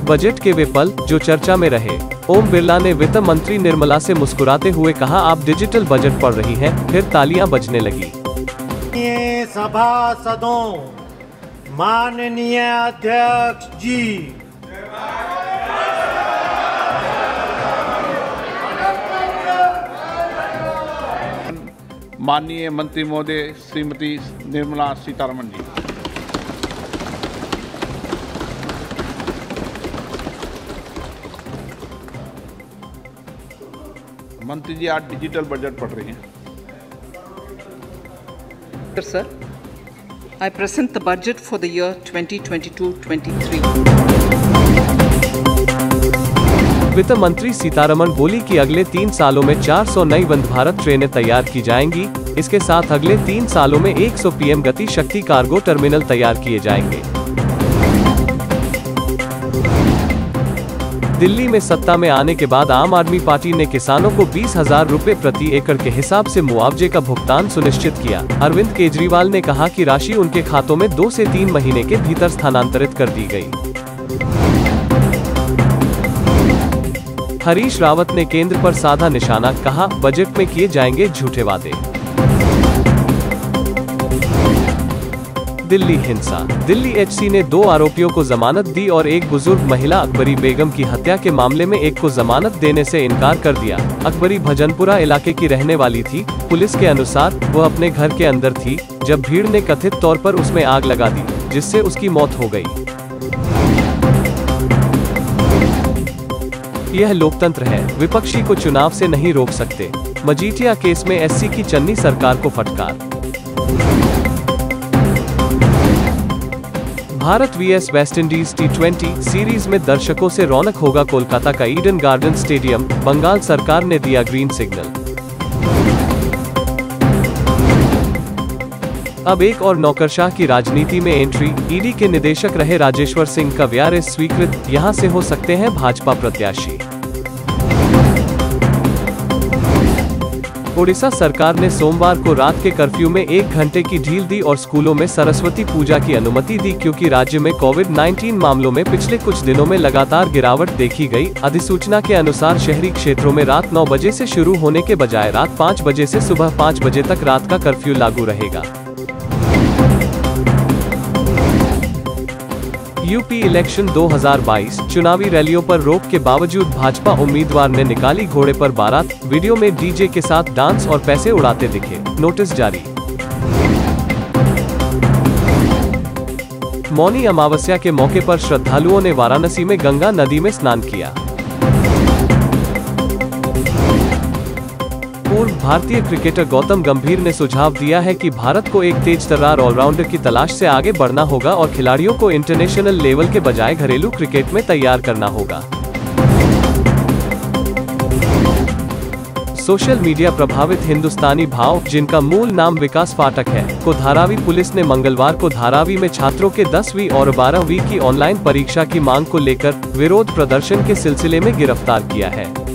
Budget के वे पल जो चर्चा में रहे। ओम बिरला ने वित्त मंत्री निर्मला से मुस्कुराते हुए कहा, आप डिजिटल बजट पढ़ रही हैं, फिर तालियां बजने लगी। सभासदों, माननीय अध्यक्ष जी, माननीय मंत्री महोदय श्रीमती निर्मला सीतारमण जी, मंत्री जी आज डिजिटल बजट पढ़ रही हैं। Sir, I present the budget for the year 2022-23. वित्त मंत्री सीतारमण बोली कि अगले 3 सालों में 400 नई वंदे भारत ट्रेनें तैयार की जाएंगी। इसके साथ अगले 3 सालों में 100 पीएम गति शक्ति कार्गो टर्मिनल तैयार किए जाएंगे। दिल्ली में सत्ता में आने के बाद आम आदमी पार्टी ने किसानों को 20,000 रुपए प्रति एकड़ के हिसाब से मुआवजे का भुगतान सुनिश्चित किया। अरविंद केजरीवाल ने कहा कि राशि उनके खातों में 2 से 3 महीने के भीतर स्थानांतरित कर दी गई। हरीश रावत ने केंद्र पर साधा निशाना, कहा बजट में किए जाएंगे झूठे वादे। दिल्ली हिंसा। दिल्ली एचसी ने 2 आरोपियों को जमानत दी और एक बुजुर्ग महिला अकबरी बेगम की हत्या के मामले में एक को जमानत देने से इनकार कर दिया। अकबरी भजनपुरा इलाके की रहने वाली थी। पुलिस के अनुसार वह अपने घर के अंदर थी जब भीड़ ने कथित तौर पर उसमें आग लगा दी, जिससे उसकी मौत हो गई। यह लोकतंत्र है, विपक्षी को चुनाव से नहीं रोक सकते। मजीठिया केस में एससी की चन्नी सरकार को फटकार। Bharat VS West Indies T20 series में दर्शकों से रौनक होगा कोलकाता का ईडन गार्डन स्टेडियम। बंगाल सरकार ने दिया ग्रीन सिग्नल। अब एक और नौकरशाह की राजनीति में एंट्री। ईडी के निदेशक रहे राजेश्वर सिंह का वीआरएस स्वीकृत, यहां से हो सकते हैं भाजपा प्रत्याशी। ओडिशा सरकार ने सोमवार को रात के कर्फ्यू में 1 घंटे की ढील दी और स्कूलों में सरस्वती पूजा की अनुमति दी, क्योंकि राज्य में कोविड-19 मामलों में पिछले कुछ दिनों में लगातार गिरावट देखी गई। अधिसूचना के अनुसार शहरी क्षेत्रों में रात 9 बजे से शुरू होने के बजाय रात 5 बजे से सुबह 5 बजे तक रात का कर्फ्यू लागू रहेगा। यूपी इलेक्शन 2022 चुनावी रैलियों पर रोक के बावजूद भाजपा उम्मीदवार ने निकाली घोड़े पर बारात। वीडियो में डीजे के साथ डांस और पैसे उड़ाते दिखे। नोटिस जारी। मौनी अमावस्या के मौके पर श्रद्धालुओं ने वाराणसी में गंगा नदी में स्नान किया। पूर्व भारतीय क्रिकेटर गौतम गंभीर ने सुझाव दिया है कि भारत को एक तेज तर्रार ऑलराउंडर की तलाश से आगे बढ़ना होगा और खिलाड़ियों को इंटरनेशनल लेवल के बजाय घरेलू क्रिकेट में तैयार करना होगा। सोशल मीडिया प्रभावित हिंदुस्तानी भाव, जिनका मूल नाम विकास फाटक है, को धारावी पुलिस ने मंगलवार को धारावी में छात्रों के 10वीं और 12वीं की ऑनलाइन परीक्षा की मांग को लेकर विरोध प्रदर्शन के सिलसिले में गिरफ्तार किया है।